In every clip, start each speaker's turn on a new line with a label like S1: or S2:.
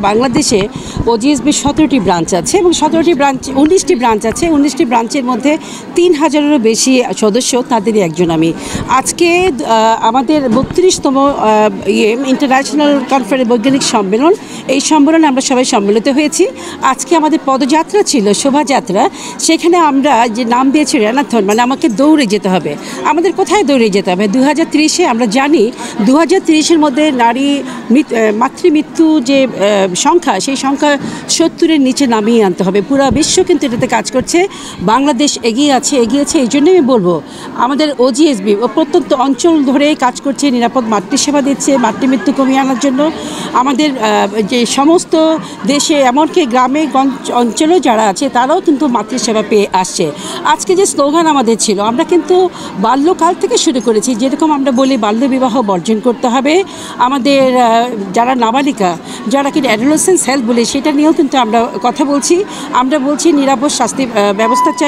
S1: বাংলাদেশে OGSB 17টি branch আছে এবং 19টি ব্রাঞ্চ আছে। 19টি ব্রাঞ্চের মধ্যে 3000-এরও বেশি সদস্য, তাদেরই একজন আমি। আজকে আমাদের 32তম ইন্টারন্যাশনাল কনফারেন্স বৈজ্ঞানিক সম্মেলন, এই সম্মেলনে আমরা সবাই সম্মিলিত হয়েছি। আজকে আমাদের পদযাত্রা ছিল, শোভাযাত্রা। সেখানে আমরা যে নাম দিয়েছি র্যানাথন, মানে আমাকে দৌড়ে যেতে হবে। আমাদের কোথায় দৌড়ে যেতে হবে? 2030-এ আমরা জানি 2030-এর মধ্যে নারী মাতৃমৃত্যু যে সংখ্যা, সেই সংখ্যা 70-এর নিচে নামিয়ে আনতে হবে। পুরো বিশ্ব কিন্তু এটাতে কাজ করছে, বাংলাদেশ এগিয়েছে। এই জন্যই আমি বলবো আমাদের ওজিএসবি প্রত্যন্ত অঞ্চল ধরে কাজ করছে, নিরাপদ মাতৃসেবা দিচ্ছে, মাতৃমৃত্যু কমিয়ে আনার জন্য। আমাদের যে সমস্ত দেশে, এমনকি গ্রামে অঞ্চলেও যারা আছে, তারাও কিন্তু মাতৃসেবা পেয়ে আসছে। আজকে যে স্লোগান আমাদের ছিল, আমরা কিন্তু বাল্যকাল থেকে শুরু করেছি। যেরকম আমরা বলি বাল্যবিবাহ বর্জন করতে হবে, আমাদের যারা নাবালিকা, যারা কিন্তু অ্যাডোলেসেন্স হেলথ বলে, সেটা নিয়েও কিন্তু আমরা কথা বলছি। আমরা বলছি নিরাপদ শাস্তি ব্যবস্থা চাই,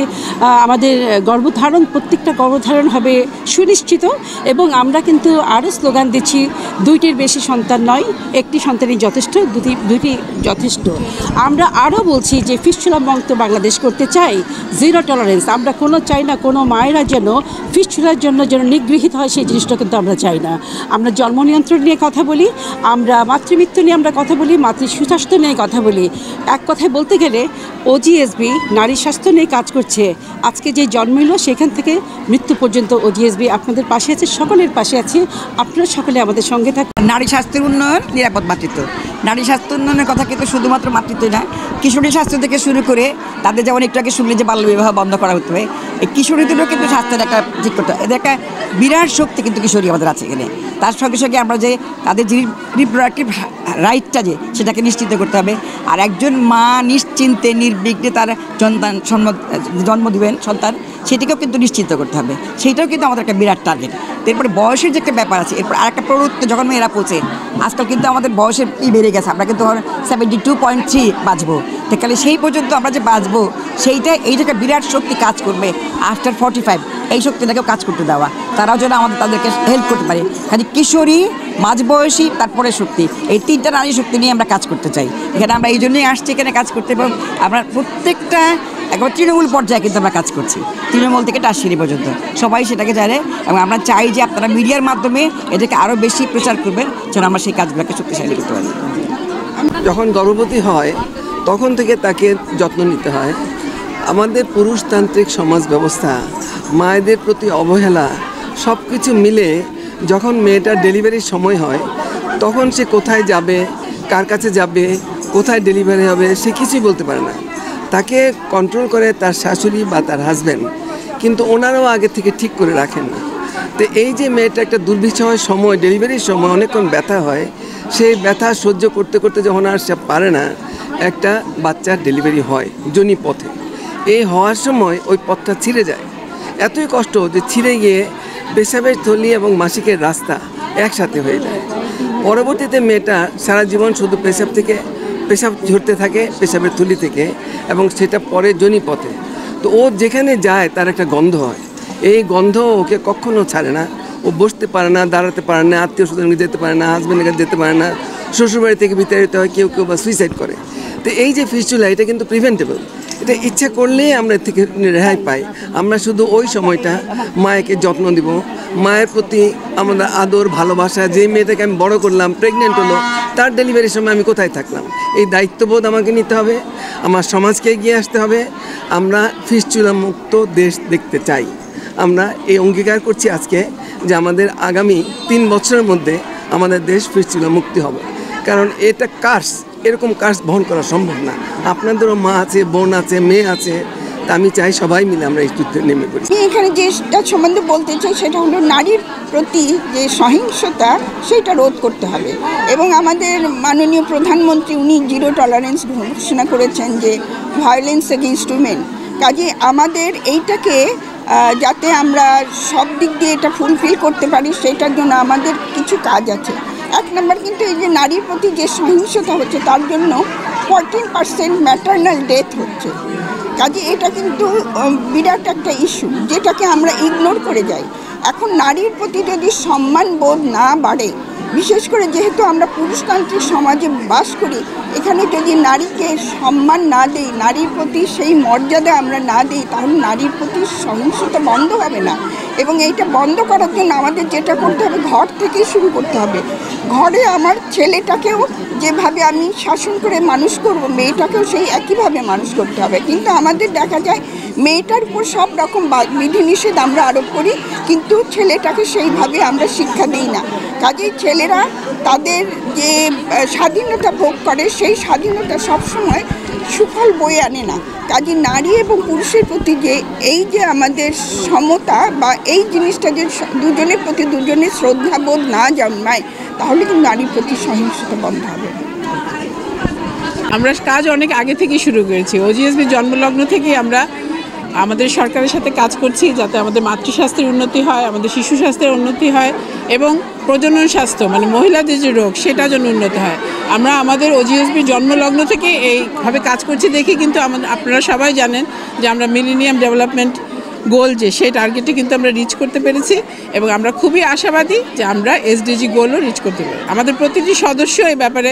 S1: আমাদের গর্ভধারণ, প্রত্যেকটা গর্ভধারণ হবে সুনিশ্চিত। এবং আমরা কিন্তু আরও স্লোগান দিচ্ছি, 2টির বেশি সন্তান নয়, 1টি সন্তানই যথেষ্ট, দুটি যথেষ্ট। আমরা আরও বলছি যে ফিস্টুলা মুক্ত বাংলাদেশ করতে চাই, 0 টলারেন্স। আমরা চাই না কোনো মায়েরা যেন ফিস্টুলার জন্য নিগৃহীত হয়, সেই জিনিসটা কিন্তু আমরা চাই না। আমরা জন্ম নিয়ন্ত্রণ নিয়ে কথা বলি, আমরা মাতৃমৃত্যু নিয়ে আমরা কথা বলি, মাতৃ সুস্বাস্থ্য নিয়ে কথা বলি। এক কথায় বলতে গেলে ওজিএসবি নারী স্বাস্থ্য নিয়ে কাজ করছে। আজকে যে জন্ম হলো সেখান থেকে মৃত্যু পর্যন্ত ওজিএসবি আপনাদের পাশে আছে, সকলের পাশে আছে। আপনারা সকলে আমাদের সঙ্গে থাকুন।
S2: নারী স্বাস্থ্যের উন্নয়ন, নিরাপদ মাতৃত্ব। নারী স্বাস্থ্য উন্নয়নের কথা কিন্তু শুধুমাত্র মাতৃত্বই না, কিশোরী স্বাস্থ্য থেকে শুরু করে তাদের যেমন একটু আগে শুনলে যে বাল্যবিবাহ বন্ধ করা হতে হবে, এই কিশোরীদেরও কিন্তু স্বাস্থ্যের একটা ঠিক করতে হয়। এদের একটা বিরাট শক্তি কিন্তু কিশোরী আমাদের আছে এখানে। তার সঙ্গে সঙ্গে আমরা যে তাদের যে রিপ্রোডাক্টিভ রাইটটা সেটাকে নিশ্চিত করতে হবে। আর একজন মা নিশ্চিন্তে নির্বিঘ্নে তার জন্ম দিবেন সন্তান, সেটাকেও কিন্তু নিশ্চিত করতে হবে। সেইটাও কিন্তু আমাদের একটা বিরাট টার্গেট। এরপরে বয়সের যে একটা ব্যাপার আছে, এরপর আরেকটা প্রবৃত্তি, যখন মেয়েরা পৌঁছে, আজকাল কিন্তু আমাদের বয়সের বেড়ে গেছে, আমরা কিন্তু 72.3 বাঁচবো। তাহলে সেই পর্যন্ত আমরা যে বাঁচবো, এই যে একটা বিরাট শক্তি কাজ করবে আফটার 45, এই শক্তিটাকেও কাজ করতে দেওয়া, তারাও যেন তাদেরকে হেল্প করতে পারে। খালি কিশোরী, মাঝবয়সী, তারপরে শক্তি, এই 3টা নারী শক্তি নিয়ে আমরা কাজ করতে চাই। এখানে আমরা এই জন্যই আসছি এখানে কাজ করতে, এবং আমরা প্রত্যেকটা একবার তৃণমূল পর্যায়ে কিন্তু আমরা কাজ করছি, তৃণমূল থেকে টাসিরি পর্যন্ত সবাই সেটাকে জানে। এবং আমরা চাই যে আপনারা মিডিয়ার মাধ্যমে এটাকে আরও বেশি প্রচার করবেন, যেন আমরা সেই কাজগুলোকে শক্তিশালী করতে পারি।
S3: যখন গর্ভবতী হয় তখন থেকে তাকে যত্ন নিতে হয়। আমাদের পুরুষতান্ত্রিক সমাজ ব্যবস্থা, মায়েদের প্রতি অবহেলা, সব কিছু মিলে যখন মেয়েটার ডেলিভারির সময় হয়, তখন সে কোথায় যাবে, কার কাছে যাবে, কোথায় ডেলিভারি হবে, সে কিছুই বলতে পারে না। তাকে কন্ট্রোল করে তার শাশুড়ি বা তার হাজব্যান্ড, কিন্তু ওনারাও আগে থেকে ঠিক করে রাখেন না। তো এই যে মেয়েটা একটা দুর্বিষহ সময়, ডেলিভারির সময় অনেকক্ষণ ব্যথা হয়, সেই ব্যথা সহ্য করতে করতে যখন আর সে পারে না, একটা বাচ্চার ডেলিভারি হয় যোনি পথে। এই হওয়ার সময় ওই পথটা ছিঁড়ে যায়, এতই কষ্ট যে ছিঁড়ে গিয়ে পেশাবের থলি এবং মাসিকের রাস্তা একসাথে হয়ে যায়। পরবর্তীতে মেয়েটা সারা জীবন শুধু পেশাব ঝরতে থাকে, পেশাবের থলি থেকে, এবং সেটা পরে যোনি পথে। তো ও যেখানে যায় তার একটা গন্ধ হয়, এই গন্ধ ওকে কখনো ছাড়ে না। ও বসতে পারে না, দাঁড়াতে পারে না, আত্মীয় স্বজনকে যেতে পারে না, হাজব্যান্ডের কাছে যেতে পারে না, শ্বশুরবাড়ি থেকে বিতাড়িত হয়, কেউ বা সুইসাইড করে। তো এই যে ফিস্টুলা, এটা কিন্তু প্রিভেন্টেবল। এটা ইচ্ছা করলেই আমরা এর থেকে রেহাই পাই। আমরা শুধু ওই সময়টা মায়েকে যত্ন দিব, মায়ের প্রতি আমরা আদর ভালোবাসা। যে মেয়েটাকে আমি বড় করলাম, প্রেগনেন্ট হলো, তার ডেলিভারির সময় আমি কোথায় থাকলাম, এই দায়িত্ববোধ আমাকে নিতে হবে, আমার সমাজকে এগিয়ে আসতে হবে। আমরা ফিস্টুলা মুক্ত দেশ দেখতে চাই। আমরা এই অঙ্গীকার করছি আজকে যে আমাদের আগামী 3 বছরের মধ্যে আমাদের দেশ ফিস্টুলা মুক্তি হবে। কারণ এটা কার্স, এরকম কার্স বহন করা সম্ভব না। আপনাদেরও মা আছে, বোন আছে, মেয়ে আছে, তা আমি চাই সবাই মিলে আমরা এই যুদ্ধে নেমে পড়ি।
S4: এখানে যেটা সম্বন্ধে বলতে চাই সেটা হলো নারীর প্রতি যে সহিংসতা, সেটা রোধ করতে হবে। এবং আমাদের মাননীয় প্রধানমন্ত্রী উনি 0 টলারেন্স ঘোষণা করেছেন, যে ভায়োলেন্স এগেইনস্ট উইমেন। কাজে আমাদের এইটাকে যাতে আমরা সব দিক দিয়ে এটা ফুলফিল করতে পারি, সেটার জন্য আমাদের কিছু কাজ আছে। 1 নম্বর কিন্তু এই যে নারীর প্রতি যে সহিংসতা হচ্ছে, তার জন্য 14% ম্যাটারনাল ডেথ হচ্ছে। কাজে এটা কিন্তু বিরাট একটা ইস্যু, যেটাকে আমরা ইগনোর করে যাই। এখন নারীর প্রতি যদি সম্মান বোধ না বাড়ে, বিশেষ করে যেহেতু আমরা পুরুষতান্ত্রিক সমাজে বাস করি, এখানে যদি নারীকে সম্মান না দিই, নারীর প্রতি সেই মর্যাদা আমরা না দিই, তাহলে নারীর প্রতি সহিংসতা বন্ধ হবে না। এবং এইটা বন্ধ করার জন্য আমাদের যেটা করতে হবে, ঘর থেকেই শুরু করতে হবে। ঘরে আমার ছেলেটাকেও যেভাবে আমি শাসন করে মানুষ করব, মেয়েটাকেও সেই একইভাবে মানুষ করতে হবে। কিন্তু আমাদের দেখা যায় মেয়েটার উপর সব রকম বিধিনিষেধ আমরা আরোপ করি, কিন্তু ছেলেটাকে সেইভাবে আমরা শিক্ষা দিই না। কাজেই ছেলেরা তাদের যে স্বাধীনতা ভোগ করে, সেই স্বাধীনতা সবসময় সুফল বয়ে আনে না। কাজে নারী এবং পুরুষের প্রতি যে এই যে আমাদের সমতা বা এই জিনিসটা যে দুজনের প্রতি দুজনের শ্রদ্ধাবোধ না জন্মায়, তাহলে কিন্তু নারীর প্রতি সহিংসতা বন্ধ হবে।
S5: আমরা কাজ অনেক আগে থেকেই শুরু করেছি। ওজিএসবি জন্মলগ্ন থেকেই আমরা আমাদের সরকারের সাথে কাজ করছি যাতে আমাদের মাতৃস্বাস্থ্যের উন্নতি হয়, আমাদের শিশু স্বাস্থ্যের উন্নতি হয় এবং প্রজনন স্বাস্থ্য মানে মহিলাদের যে রোগ সেটা যেন উন্নতি হয়। আমরা আমাদের ওজিএসবি জন্মলগ্ন থেকে এইভাবে কাজ করছি দেখে কিন্তু আপনারা সবাই জানেন যে আমরা মিলেনিয়াম ডেভেলপমেন্ট গোল যে সেই টার্গেটে কিন্তু আমরা রিচ করতে পেরেছি এবং আমরা খুবই আশাবাদী যে আমরা এসডিজি গোলও রিচ করতে পারি। আমাদের প্রতিটি সদস্য এই ব্যাপারে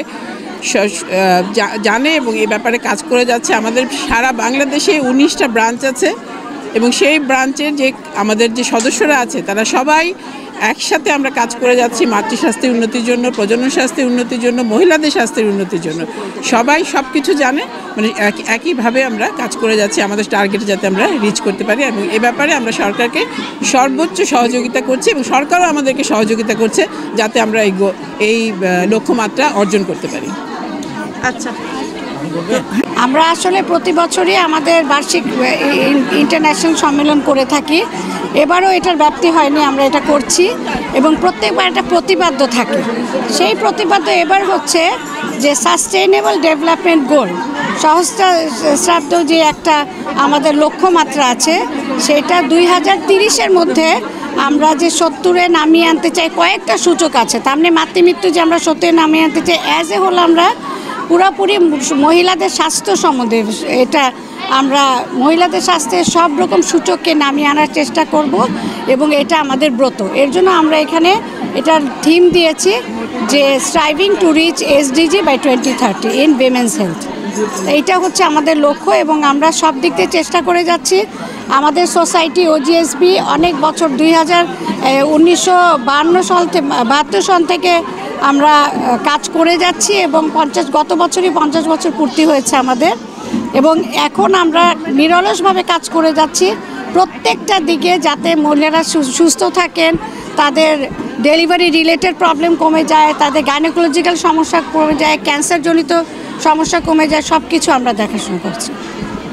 S5: জানে এবং এই ব্যাপারে কাজ করে যাচ্ছে। আমাদের সারা বাংলাদেশে 19টা ব্রাঞ্চ আছে এবং সেই ব্রাঞ্চের যে আমাদের যে সদস্যরা আছে তারা সবাই একসাথে আমরা কাজ করে যাচ্ছি মাতৃস্বাস্থ্যের উন্নতির জন্য, প্রজনন স্বাস্থ্যের উন্নতির জন্য, মহিলাদের স্বাস্থ্যের উন্নতির জন্য। সবাই সব কিছু জানে, মানে একইভাবে আমরা কাজ করে যাচ্ছি আমাদের টার্গেটে যাতে আমরা রিচ করতে পারি এবং এ ব্যাপারে আমরা সরকারকে সর্বোচ্চ সহযোগিতা করছি এবং সরকারও আমাদেরকে সহযোগিতা করছে যাতে আমরা এই লক্ষ্যমাত্রা অর্জন করতে পারি।
S6: আচ্ছা, আমরা আসলে প্রতি বছরই আমাদের বার্ষিক ইন্টারন্যাশনাল সম্মেলন করে থাকি। এবারও এটার ব্যাপ্তি হয়নি, আমরা এটা করছি এবং প্রত্যেকবার একটা প্রতিপাদ্য থাকে। সেই প্রতিপাদ্য এবার হচ্ছে যে সাস্টেইনেবল ডেভেলপমেন্ট গোল, সহস্রাব্দ যে একটা আমাদের লক্ষ্যমাত্রা আছে, সেটা 2030-এর মধ্যে আমরা যে 70-এ নামিয়ে আনতে চাই। কয়েকটা সূচক আছে, তার মানে মাতৃমৃত্যু যে আমরা 70-এ নামিয়ে আনতে চাই, অ্যাজ এ হোল আমরা পুরোপুরি মহিলাদের স্বাস্থ্য সম্বন্ধে এটা আমরা মহিলাদের স্বাস্থ্যের সব রকম সূচককে নামিয়ে আনার চেষ্টা করব এবং এটা আমাদের ব্রত। এর জন্য আমরা এখানে এটার থিম দিয়েছি যে striving to reach SDG by 2030 in women's health. এইটা হচ্ছে আমাদের লক্ষ্য এবং আমরা সব দিক থেকে চেষ্টা করে যাচ্ছি। আমাদের সোসাইটি ওজিএসবি অনেক বছর 1952 সাল থেকে আমরা কাজ করে যাচ্ছি এবং গত বছরই 50 বছর পূর্তি হয়েছে আমাদের এবং এখন আমরা নিরলসভাবে কাজ করে যাচ্ছি প্রত্যেকটা দিকে যাতে মহিলারা সুস্থ থাকেন, তাদের ডেলিভারি রিলেটেড প্রবলেম কমে যায়, তাদের গাইনোকোলজিক্যাল সমস্যা কমে যায়, ক্যান্সারজনিত সমস্যা কমে যায়, সব কিছু আমরা দেখাশোনা করছি।